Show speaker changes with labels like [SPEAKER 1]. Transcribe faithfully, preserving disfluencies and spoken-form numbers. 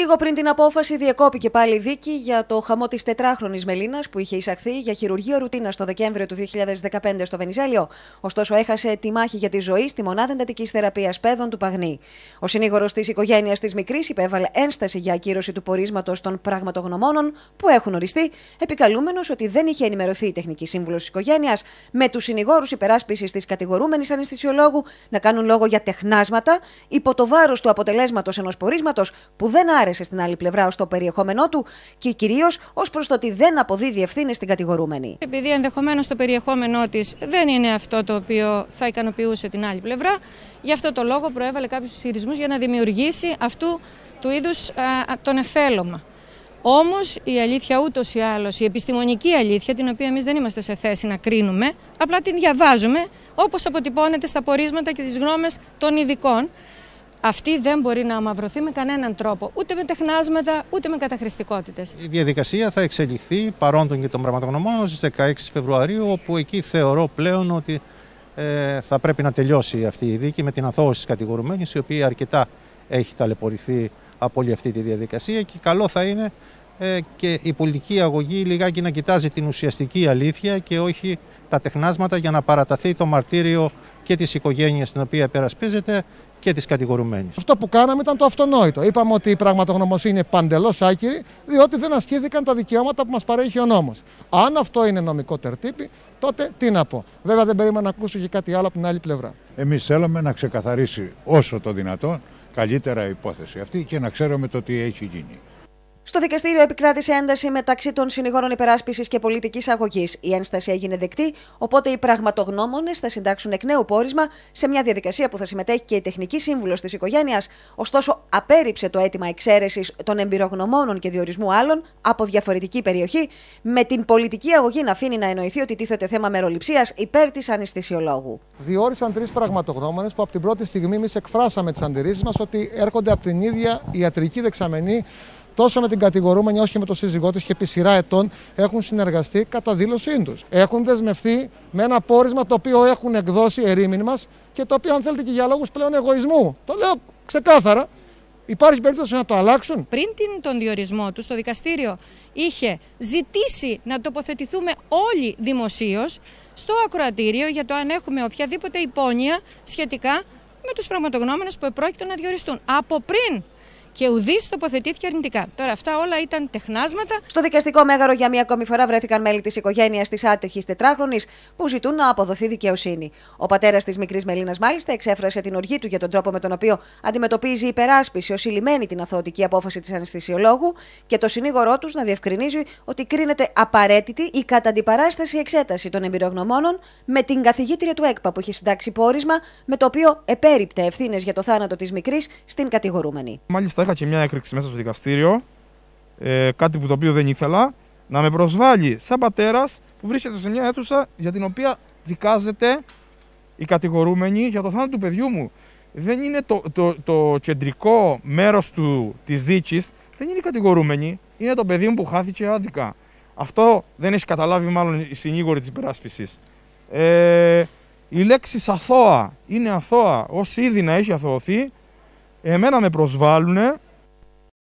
[SPEAKER 1] Λίγο πριν την απόφαση, διεκόπηκε πάλι η δίκη για το χαμό της τετράχρονης Μελίνας που είχε εισαχθεί για χειρουργείο ρουτίνας το Δεκέμβριο του δύο χιλιάδες δεκαπέντε στο Βενιζέλιο. Ωστόσο, έχασε τη μάχη για τη ζωή στη μονάδα εντατικής θεραπείας παιδών του Παγνή. Ο συνήγορος της οικογένειας της μικρής υπέβαλε ένσταση για ακύρωση του πορίσματος των πραγματογνωμόνων που έχουν οριστεί, επικαλούμενος ότι δεν είχε ενημερωθεί η τεχνική σύμβουλος της οικογένειας με τους συνηγόρους υπεράσπισης της κατηγορούμενης αναισθησιολόγου να κάνουν λόγο για τεχνάσματα υπό το βάρος του αποτελέσματος ενός πορίσματος που δεν άρεσε στην άλλη πλευρά ως το περιεχόμενό του και κυρίως ως προς το ότι δεν αποδίδει ευθύνες στην κατηγορούμενη.
[SPEAKER 2] Επειδή ενδεχομένως το περιεχόμενό της δεν είναι αυτό το οποίο θα ικανοποιούσε την άλλη πλευρά, γι' αυτό το λόγο προέβαλε κάποιους ισχυρισμούς για να δημιουργήσει αυτού του είδους α, τον εφέλωμα. Όμως η αλήθεια ούτως ή άλλως, η επιστημονική αλήθεια, την οποία εμείς δεν είμαστε σε θέση να κρίνουμε, απλά την διαβάζουμε όπως αποτυπώνεται στα πορίσματα και τις γνώμες των ειδικών. Αυτή δεν μπορεί να αμαυρωθεί με κανέναν τρόπο, ούτε με τεχνάσματα, ούτε με καταχρηστικότητες.
[SPEAKER 3] Η διαδικασία θα εξελιχθεί παρόντων και των πραγματογνωμόνων στις δεκαέξι Φεβρουαρίου, όπου εκεί θεωρώ πλέον ότι ε, θα πρέπει να τελειώσει αυτή η δίκη με την αθώωση της κατηγορουμένης, η οποία αρκετά έχει ταλαιπωρηθεί από όλη αυτή τη διαδικασία και καλό θα είναι ε, και η πολιτική αγωγή λιγάκι να κοιτάζει την ουσιαστική αλήθεια και όχι τα τεχνάσματα για να παραταθεί το μαρτύριο και της οικογένειας την οποία υπερασπίζεται και της κατηγορουμένης.
[SPEAKER 4] Αυτό που κάναμε ήταν το αυτονόητο. Είπαμε ότι η πραγματογνωμοσύνη είναι παντελώς άκυρη, διότι δεν ασκήθηκαν τα δικαιώματα που μας παρέχει ο νόμος. Αν αυτό είναι νομικό τερτύπι, τότε τι να πω. Βέβαια δεν περίμενα να ακούσω και κάτι άλλο από την άλλη πλευρά.
[SPEAKER 5] Εμείς θέλαμε να ξεκαθαρίσει όσο το δυνατόν καλύτερα η υπόθεση αυτή και να ξέρουμε το τι έχει γίνει.
[SPEAKER 1] Στο δικαστήριο επικράτησε ένταση μεταξύ των συνηγόρων υπεράσπισης και πολιτικής αγωγής. Η ένσταση έγινε δεκτή, οπότε οι πραγματογνώμονες θα συντάξουν εκ νέου πόρισμα σε μια διαδικασία που θα συμμετέχει και η τεχνική σύμβουλος της οικογένειας. Ωστόσο, απέρριψε το αίτημα εξαίρεσης των εμπειρογνωμόνων και διορισμού άλλων από διαφορετική περιοχή, με την πολιτική αγωγή να αφήνει να εννοηθεί ότι τίθεται θέμα μεροληψίας υπέρ της αναισθησιολόγου.
[SPEAKER 4] Διόρισαν τρεις πραγματογνώμονες που από την πρώτη στιγμή εμείς εκφράσαμε τις αντιρρήσεις μας ότι έρχονται από την ίδια ιατρική δεξαμενή. Τόσο με την κατηγορούμενη, όσο και με τον σύζυγό της και επί σειρά ετών έχουν συνεργαστεί κατά δήλωσή τους. Έχουν δεσμευτεί με ένα πόρισμα το οποίο έχουν εκδώσει ερήμην μας και το οποίο, αν θέλετε, και για λόγους πλέον εγωισμού. Το λέω ξεκάθαρα. Υπάρχει περίπτωση να το αλλάξουν.
[SPEAKER 2] Πριν τον διορισμό του, στο δικαστήριο είχε ζητήσει να τοποθετηθούμε όλοι δημοσίως στο ακροατήριο για το αν έχουμε οποιαδήποτε υπόνοια σχετικά με τους πραγματογνώμονες που επρόκειτο να διοριστούν. Από πριν. Και ουδής τοποθετήθηκε αρνητικά. Τώρα αυτά όλα ήταν τεχνάσματα.
[SPEAKER 1] Στο δικαστικό μέγαρο για μία ακόμη φορά βρέθηκαν μέλη της οικογένειας της άτυχης τετράχρονης που ζητούν να αποδοθεί δικαιοσύνη. Ο πατέρας της μικρής Μελίνας, μάλιστα, εξέφρασε την οργή του για τον τρόπο με τον οποίο αντιμετωπίζει η υπεράσπιση ως ηλυμένη την αθωωτική απόφαση της αναισθησιολόγου και το συνήγορό τους να διευκρινίζει ότι κρίνεται απαραίτητη η κατά αντιπαράσταση εξέταση των εμπειρογνωμόνων με την καθηγήτρια του ΕΚΠΑ που έχει συντάξει πόρισμα με το οποίο επέρριπτε ευθύνες για το θάνατο της μικρής στην κατηγορούμενη.
[SPEAKER 6] Μάλιστα, είχα και μια έκρηξη μέσα στο δικαστήριο, ε, κάτι που το οποίο δεν ήθελα, να με προσβάλλει σαν πατέρας που βρίσκεται σε μια αίθουσα για την οποία δικάζεται η κατηγορούμενη για το θάνατο του παιδιού μου. Δεν είναι το, το, το κεντρικό μέρος του, της δίκης, δεν είναι η κατηγορούμενη, είναι το παιδί μου που χάθηκε άδικα. Αυτό δεν έχει καταλάβει μάλλον η συνήγορη της υπεράσπισης. Ε, η λέξη αθώα είναι αθώα, ως ήδη να έχει αθωωθεί. Εμένα με προσβάλλουνε